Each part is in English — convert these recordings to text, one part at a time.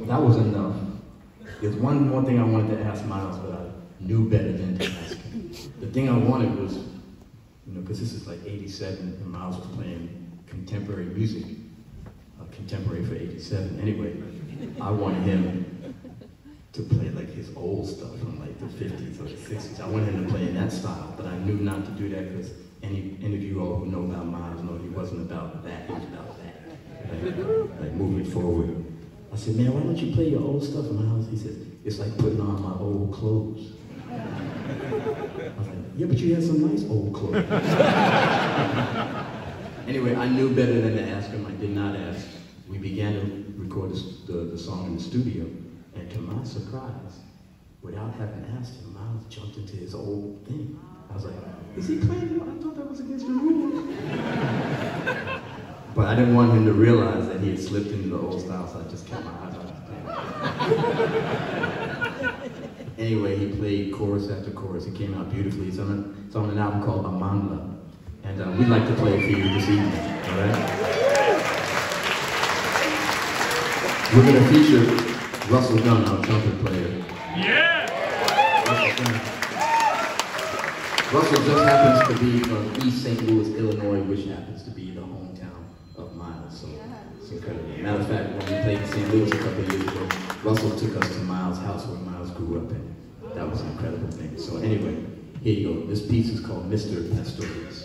that was enough. There's one more thing I wanted to ask Miles, but I knew better than to ask him. The thing I wanted was, because this is like 87, and Miles was playing contemporary music, contemporary for 87. Anyway, I wanted him to play like his old stuff from like the 50s or the 60s. I wanted him to play in that style, but I knew not to do that because any of you all who know about Miles know he wasn't about that, he was about that. Like moving forward. I said, man, why don't you play your old stuff, Miles? He said, it's like putting on my old clothes. I was like, yeah, but you had some nice old clothes. Anyway, I knew better than to ask him. I did not ask. We began to record the song in the studio, and to my surprise, without having asked him, Miles jumped into his old thing. I was like, is he playing? I thought that was against the rules. But I didn't want him to realize that he had slipped into the old style, so I just kept my eyes on his thing. Anyway, he played chorus after chorus. It came out beautifully. It's on an album called Amandla. And we'd like to play it for you this evening, all right? We're going to feature Russell Gunn, our trumpet player. Yeah! Russell just happens to be from East St. Louis, Illinois, which happens to be the hometown of Miles, so it's incredible. Matter of fact, when we played in St. Louis a couple of years ago, Russell took us to Miles' house where Miles grew up, and that was an incredible thing. So anyway, here you go. This piece is called Mr. Pastorius.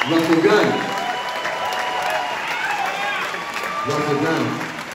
Run the gun. Run the gun.